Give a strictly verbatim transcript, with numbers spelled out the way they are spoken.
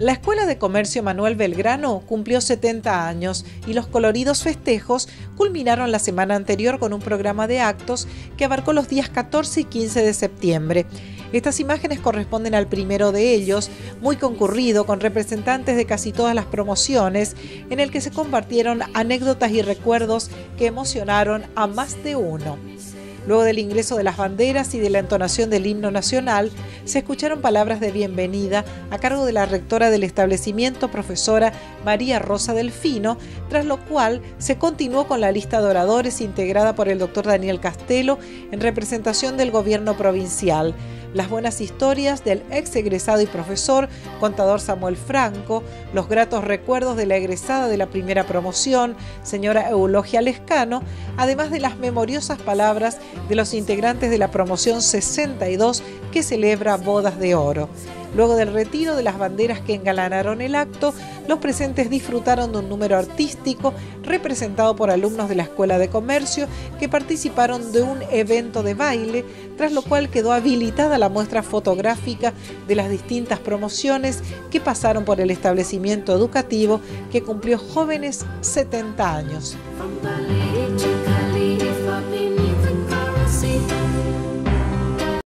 La Escuela de Comercio Manuel Belgrano cumplió setenta años y los coloridos festejos culminaron la semana anterior con un programa de actos que abarcó los días catorce y quince de septiembre. Estas imágenes corresponden al primero de ellos, muy concurrido, con representantes de casi todas las promociones, en el que se compartieron anécdotas y recuerdos que emocionaron a más de uno. Luego del ingreso de las banderas y de la entonación del himno nacional, se escucharon palabras de bienvenida a cargo de la rectora del establecimiento, profesora María Rosa Delfino, tras lo cual se continuó con la lista de oradores integrada por el doctor Daniel Castelo en representación del gobierno provincial. Las buenas historias del ex egresado y profesor, contador Samuel Franco, los gratos recuerdos de la egresada de la primera promoción, señora Eulogia Lescano, además de las memoriosas palabras de los integrantes de la promoción sesenta y dos que celebra Bodas de Oro. Luego del retiro de las banderas que engalanaron el acto, los presentes disfrutaron de un número artístico representado por alumnos de la Escuela de Comercio que participaron de un evento de baile, tras lo cual quedó habilitada la muestra fotográfica de las distintas promociones que pasaron por el establecimiento educativo que cumplió jóvenes setenta años.